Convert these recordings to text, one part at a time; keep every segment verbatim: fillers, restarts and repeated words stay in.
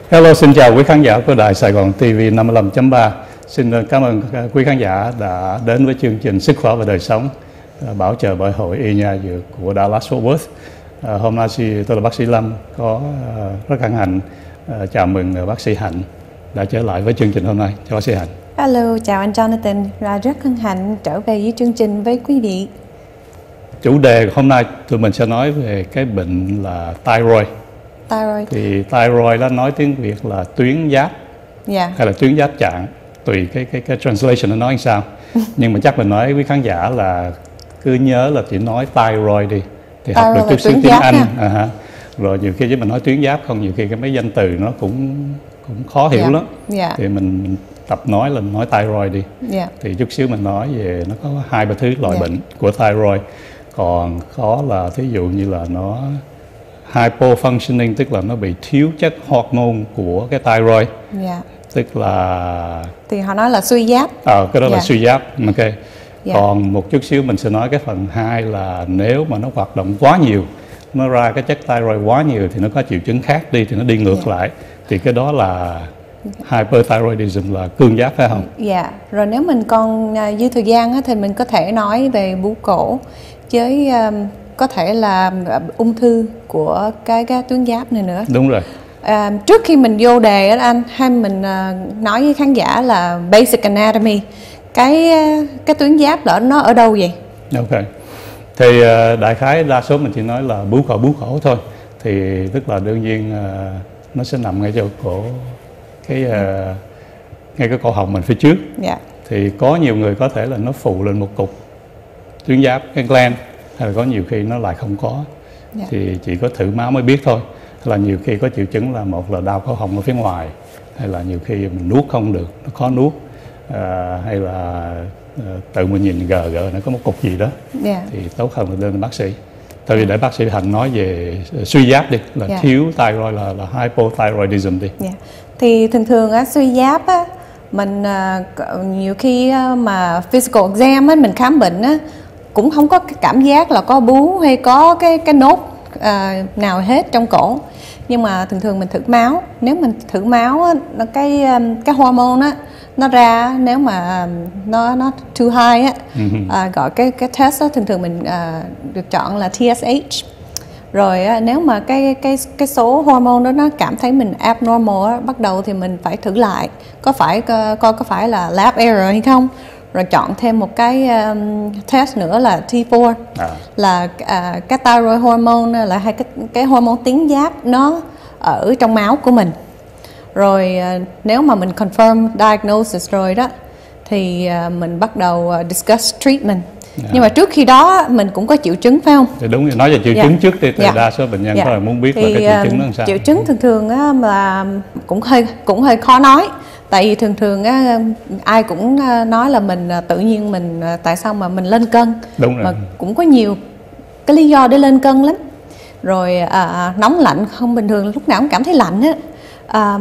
Hello, xin chào quý khán giả của Đài Sài Gòn ti vi năm mươi lăm chấm ba. Xin cảm ơn quý khán giả đã đến với chương trình Sức khỏe và đời sống bảo trợ bởi Hội Y Nha Dược của Dallas Fort Worth. À, hôm nay tôi là bác sĩ Lâm, có rất hân hạnh chào mừng bác sĩ Hạnh đã trở lại với chương trình hôm nay. Chào bác sĩ Hạnh. Hello, chào anh Jonathan. Và rất hân hạnh trở về với chương trình với quý vị. Chủ đề hôm nay tụi mình sẽ nói về cái bệnh là thyroid. Thyroid. Thì thyroid đó nói tiếng Việt là tuyến giáp, yeah. hay là tuyến giáp trạng, tùy cái cái cái translation nó nói làm sao. Nhưng mà chắc mình nói với khán giả là cứ nhớ là chỉ nói thyroid đi, thì thyroid học được chút xíu tiếng Anh. À, rồi nhiều khi chứ mình nói tuyến giáp không, nhiều khi cái mấy danh từ nó cũng cũng khó hiểu yeah. lắm. Yeah. Thì mình, mình tập nói là nói thyroid đi. Yeah. Thì chút xíu mình nói về nó có hai ba thứ loại yeah. bệnh của thyroid. Còn khó là thí dụ như là nó hypofunctioning, tức là nó bị thiếu chất hormone của cái thyroid. Yeah. Tức là thì họ nói là suy giáp. Ờ, cái đó yeah. là suy giáp. Ok. Yeah. Còn một chút xíu mình sẽ nói cái phần hai là nếu mà nó hoạt động quá nhiều, nó ra cái chất thyroid quá nhiều thì nó có triệu chứng khác đi, thì nó đi ngược yeah. lại. Thì cái đó là hyperthyroidism, là cương giáp, phải không? Dạ. Yeah. Rồi nếu mình còn uh, dư thời gian á, thì mình có thể nói về bướu cổ với um, có thể là ung thư của cái, cái tuyến giáp này nữa. Đúng rồi. À, trước khi mình vô đề á anh, hay mình uh, nói với khán giả là basic anatomy, cái cái tuyến giáp đó nó ở đâu vậy? Ok. Thì uh, đại khái đa số mình chỉ nói là bướu cổ bướu cổ thôi. Thì tức là đương nhiên uh, nó sẽ nằm ngay chỗ cổ cái uh, ngay cái cổ họng mình phía trước. Yeah. Thì có nhiều người có thể là nó phụ lên một cục tuyến giáp, cái gland, hay là có nhiều khi nó lại không có. Yeah. Thì chỉ có thử máu mới biết thôi. Hay là nhiều khi có triệu chứng là một là đau cổ họng ở phía ngoài, hay là nhiều khi mình nuốt không được, nó khó nuốt, à, hay là à, tự mình nhìn gờ gờ nó có một cục gì đó. Yeah. Thì tốt hơn là đến bác sĩ. Tại vì để bác sĩ Hạnh nói về suy giáp đi, là yeah. thiếu thyroid, là, là hypothyroidism đi. Yeah. Thì thường thường á, suy giáp á, mình uh, nhiều khi uh, mà physical exam á, mình khám bệnh á, cũng không có cái cảm giác là có bướu hay có cái cái nốt uh, nào hết trong cổ. Nhưng mà thường thường mình thử máu, nếu mình thử máu á, nó cái cái hormone á nó ra, nếu mà nó nó too high á, uh, gọi cái cái test đó, thường thường mình uh, được chọn là tê ét hát. Rồi á, nếu mà cái cái cái số hormone đó nó cảm thấy mình abnormal á, bắt đầu thì mình phải thử lại có phải coi có phải là lab error hay không. Rồi chọn thêm một cái um, test nữa là T bốn, à. là uh, cái thyroid hormone, là hai cái cái hormone tuyến giáp nó ở trong máu của mình. Rồi uh, nếu mà mình confirm diagnosis rồi đó, thì uh, mình bắt đầu uh, discuss treatment. Yeah. Nhưng mà trước khi đó mình cũng có triệu chứng, phải không? Thì đúng, nói về triệu yeah. chứng trước đi, thì yeah. đa số bệnh nhân yeah. có là muốn biết thì, là cái triệu chứng nó làm sao. Triệu chứng thường thường á, là cũng hơi cũng hơi khó nói. Tại vì thường thường á, ai cũng nói là mình tự nhiên mình tại sao mà mình lên cân. Đúng rồi. Mà cũng có nhiều cái lý do để lên cân lắm. Rồi à, nóng lạnh không bình thường, lúc nào cũng cảm thấy lạnh á. À,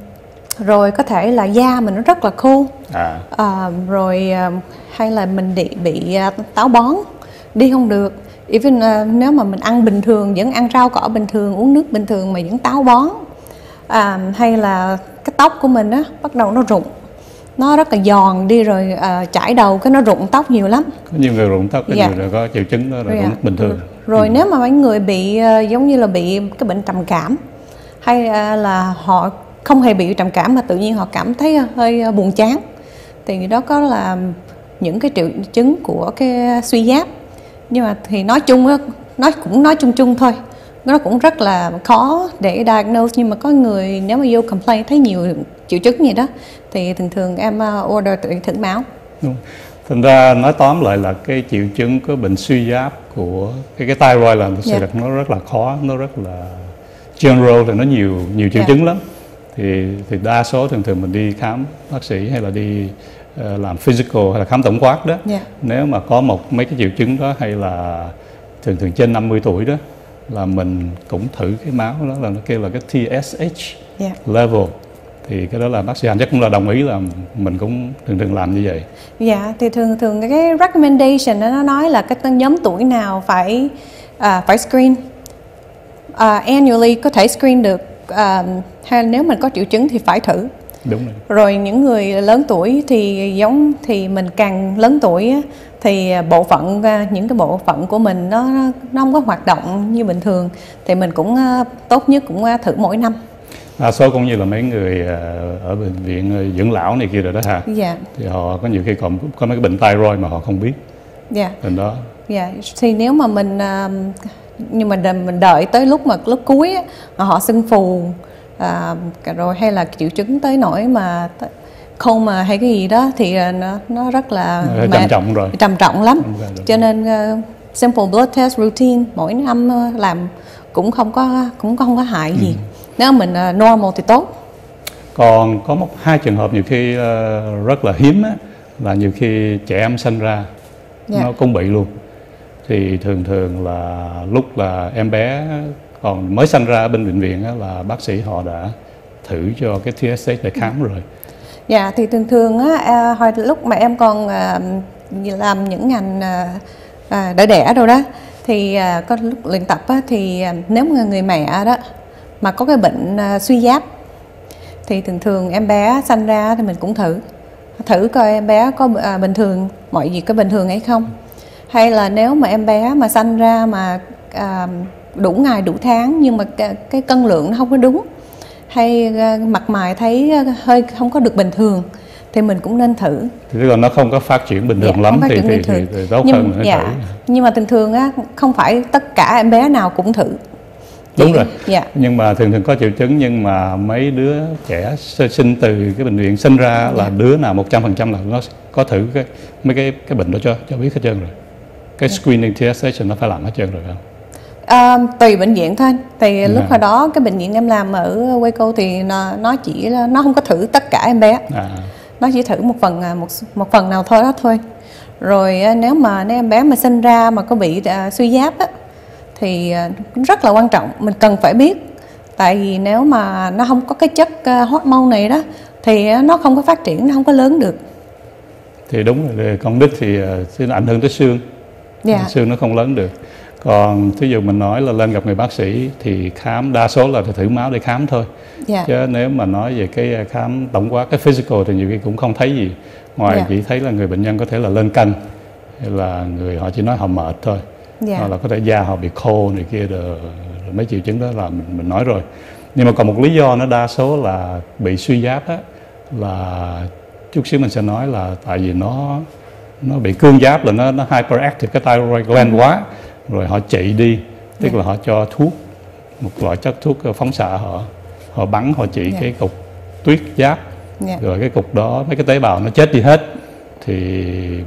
rồi có thể là da mình nó rất là khô. À. À, rồi hay là mình bị, bị táo bón, đi không được. Even uh, nếu mà mình ăn bình thường, vẫn ăn rau cỏ bình thường, uống nước bình thường mà vẫn táo bón. À, hay là cái tóc của mình á bắt đầu nó rụng, nó rất là giòn đi, rồi à, chải đầu cái nó rụng tóc nhiều lắm. Có nhiều người rụng tóc, có yeah. nhiều người có triệu chứng đó là yeah. rụng bình thường. Rồi ừ. nếu mà mấy người bị uh, giống như là bị cái bệnh trầm cảm, hay uh, là họ không hề bị trầm cảm mà tự nhiên họ cảm thấy hơi uh, buồn chán, thì đó có là những cái triệu chứng của cái suy giáp. Nhưng mà thì nói chung á, nói cũng nói chung chung thôi, nó cũng rất là khó để diagnose. Nhưng mà có người nếu mà vô complain thấy nhiều triệu chứng gì đó thì thường thường em order tự thử máu. Đúng. Thành ra nói tóm lại là cái triệu chứng của bệnh suy giáp của cái cái thyroid là sự yeah. nó rất là khó, nó rất là general, thì nó nhiều nhiều triệu yeah. chứng lắm. Thì thì đa số thường thường mình đi khám bác sĩ hay là đi uh, làm physical hay là khám tổng quát đó. Yeah. Nếu mà có một mấy cái triệu chứng đó, hay là thường thường trên năm mươi tuổi đó, là mình cũng thử cái máu đó, là nó kêu là cái tê ét hát yeah. level. Thì cái đó là bác sĩ Hạnh chắc cũng là đồng ý là mình cũng thường thường làm như vậy. Dạ, yeah, thì thường thường cái recommendation đó nó nói là cái nhóm tuổi nào phải uh, phải screen uh, annually, có thể screen được à, hay nếu mình có triệu chứng thì phải thử. Đúng rồi. Rồi những người lớn tuổi thì giống thì mình càng lớn tuổi á, thì bộ phận những cái bộ phận của mình nó nó không có hoạt động như bình thường, thì mình cũng tốt nhất cũng thử mỗi năm. Đa số cũng như là mấy người ở bệnh viện dưỡng lão này kia rồi đó hả? Dạ. Thì họ có nhiều khi còn có mấy cái bệnh thyroid mà họ không biết. Dạ. Bệnh đó. Dạ. Thì nếu mà mình nhưng mà mình đợi tới lúc mà lúc cuối á, họ sưng phù à, rồi hay là triệu chứng tới nỗi mà không mà hay cái gì đó thì nó nó rất là trầm trọng rồi. Trầm trọng lắm. Rồi, rồi. Cho nên uh, simple blood test routine mỗi năm làm cũng không có cũng không có hại gì. Ừ. Nếu mình uh, normal thì tốt. Còn có một hai trường hợp nhiều khi uh, rất là hiếm á, là nhiều khi trẻ em sinh ra yeah. nó cũng bị luôn. Thì thường thường là lúc là em bé còn mới sinh ra ở bên bệnh viện á, là bác sĩ họ đã thử cho cái tê ét hát để khám rồi. Dạ, thì thường thường á, hồi lúc mà em còn à, làm những ngành à, đỡ đẻ đâu đó, thì à, có lúc luyện tập á, thì à, nếu mà người mẹ đó mà có cái bệnh à, suy giáp, thì thường thường em bé sanh ra thì mình cũng thử thử coi em bé có à, bình thường, mọi gì có bình thường hay không. Hay là nếu mà em bé mà sanh ra mà à, đủ ngày đủ tháng nhưng mà cái, cái cân lượng nó không có đúng, hay mặt mày thấy hơi không có được bình thường, thì mình cũng nên thử. Thì tức là nó không có phát triển bình thường dạ, lắm thì, thì, thì, thì tốt nhưng, hơn là dạ. thử. Nhưng mà thường thường á, không phải tất cả em bé nào cũng thử. Đúng rồi. Dạ. Nhưng mà thường thường có triệu chứng, nhưng mà mấy đứa trẻ sinh từ cái bệnh viện sinh ra là dạ. đứa nào một trăm phần trăm là nó có thử cái mấy cái cái bệnh đó cho cho biết hết trơn rồi. Cái dạ. screening tê ét hát nó phải làm hết trơn rồi không? À, tùy bệnh viện thôi. Thì à. lúc hồi đó cái bệnh viện em làm ở Waco thì nó, nó chỉ nó không có thử tất cả em bé. À. Nó chỉ thử một phần một một phần nào thôi đó thôi. Rồi nếu mà nếu em bé mà sinh ra mà có bị uh, suy giáp á, thì uh, rất là quan trọng, mình cần phải biết. Tại vì nếu mà nó không có cái chất uh, hormone này đó thì nó không có phát triển, nó không có lớn được. Thì đúng rồi, con nít thì uh, ảnh hưởng tới xương. Yeah. Xương nó không lớn được. Còn thí dụ mình nói là lên gặp người bác sĩ thì khám, đa số là thử máu để khám thôi. Yeah. Chứ nếu mà nói về cái khám tổng quát, cái physical thì nhiều khi cũng không thấy gì. Ngoài yeah. chỉ thấy là người bệnh nhân có thể là lên cân, hay là người họ chỉ nói họ mệt thôi. Yeah. Hoặc là có thể da họ bị khô này kia, rồi, rồi mấy triệu chứng đó là mình, mình nói rồi. Nhưng mà còn một lý do nó đa số là bị suy giáp á, là chút xíu mình sẽ nói là tại vì nó nó bị cương giáp, là nó, nó hyperactive cái thyroid gland quá. Rồi họ chạy đi, tức yeah. là họ cho thuốc, một loại chất thuốc phóng xạ, họ họ bắn, họ trị yeah. cái cục tuyết giáp, yeah. rồi cái cục đó mấy cái tế bào nó chết đi hết, thì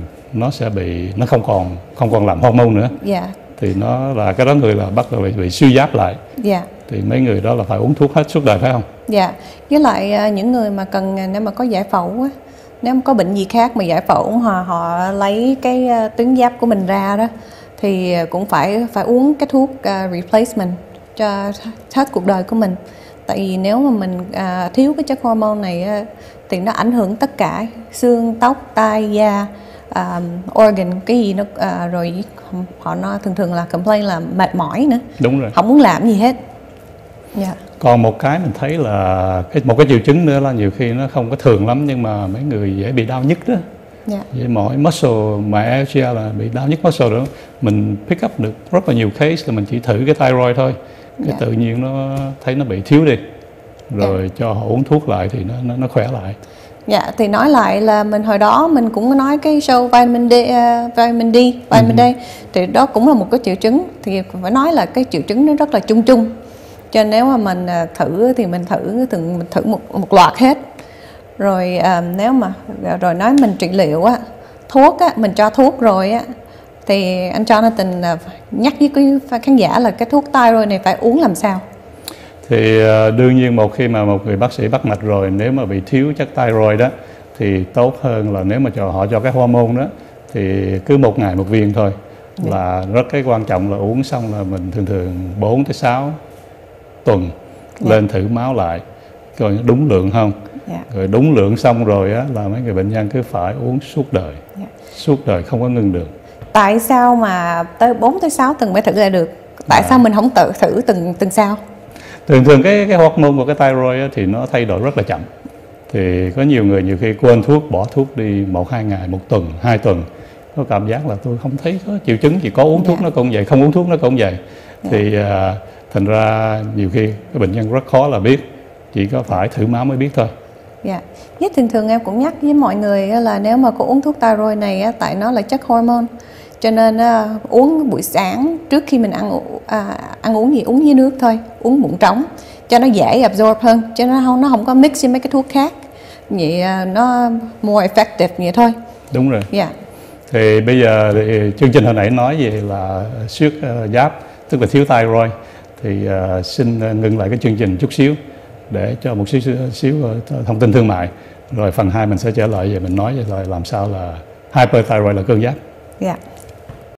nó sẽ bị, nó không còn không còn làm hormone nữa, yeah. thì nó là cái đó người là bắt đầu bị, bị suy giáp lại, yeah. thì mấy người đó là phải uống thuốc hết suốt đời phải không? Dạ, yeah. Với lại những người mà cần, nếu mà có giải phẫu á, nếu mà có bệnh gì khác mà giải phẫu họ họ lấy cái tuyến giáp của mình ra đó, thì cũng phải phải uống cái thuốc uh, replacement cho hết cuộc đời của mình. Tại vì nếu mà mình uh, thiếu cái chất hormone này uh, thì nó ảnh hưởng tất cả xương, tóc, tai, da, uh, organ, cái gì nó uh, rồi họ nó thường thường là complain là mệt mỏi nữa. Đúng rồi. Không muốn làm gì hết. Yeah. Còn một cái mình thấy là cái một cái triệu chứng nữa là nhiều khi nó không có thường lắm, nhưng mà mấy người dễ bị đau nhức đó. Yeah. Vậy mỗi muscle myalgia là bị đau nhức muscle đó, mình pick up được rất là nhiều case là mình chỉ thử cái thyroid thôi, cái yeah. tự nhiên nó thấy nó bị thiếu đi, rồi yeah. cho họ uống thuốc lại thì nó nó, nó khỏe lại. Dạ, yeah, thì nói lại là mình hồi đó mình cũng nói cái show vitamin D, uh, vitamin D, vitamin ừ. D, thì đó cũng là một cái triệu chứng, thì phải nói là cái triệu chứng nó rất là chung chung. Cho nên nếu mà mình thử thì mình thử từng mình thử một một loạt hết. Rồi à, nếu mà rồi nói mình trị liệu á, thuốc á, mình cho thuốc rồi á, thì anh Jonathan nhắc với cái khán giả là cái thuốc thyroid này phải uống làm sao? Thì uh, đương nhiên một khi mà một người bác sĩ bắt mạch rồi, nếu mà bị thiếu chất thyroid đó thì tốt hơn là nếu mà cho họ cho cái hormone đó thì cứ một ngày một viên thôi. Yeah. Là rất cái quan trọng là uống xong là mình thường thường bốn tới sáu tuần yeah. lên thử máu lại coi nó đúng lượng không. Yeah. Rồi đúng lượng xong rồi á là mấy người bệnh nhân cứ phải uống suốt đời. Yeah. Suốt đời không có ngưng được. Tại sao mà tới bốn tới sáu tuần mới thử ra được? Tại à. sao mình không tự thử từng từng sao? thường thường cái cái hormone của cái thyroid á, thì nó thay đổi rất là chậm. Thì có nhiều người nhiều khi quên thuốc, bỏ thuốc đi một hai ngày, một tuần, hai tuần, có cảm giác là tôi không thấy có triệu chứng, chỉ có uống thuốc yeah. nó cũng vậy, không uống thuốc nó cũng vậy. Yeah. Thì uh, thành ra nhiều khi cái bệnh nhân rất khó là biết, chỉ có phải thử máu mới biết thôi. Dạ, yeah. Với thường thường em cũng nhắc với mọi người là nếu mà có uống thuốc thyroid này á, tại nó là chất hormone, cho nên uh, uống buổi sáng trước khi mình ăn uh, ăn uống gì uống với nước thôi, uống bụng trống cho nó dễ absorb hơn, cho nó không nó không có mix với mấy cái thuốc khác, vậy uh, nó more effective vậy thôi. Đúng rồi. Dạ. Yeah. Thì bây giờ thì chương trình hồi nãy nói về là xuyết uh, giáp, tức là thiếu thyroid, thì uh, xin ngừng lại cái chương trình chút xíu để cho một xíu, xíu thông tin thương mại, rồi phần hai mình sẽ trở lại về mình nói về làm sao là hyperthyroid là cơn giáp. Dạ. Yeah.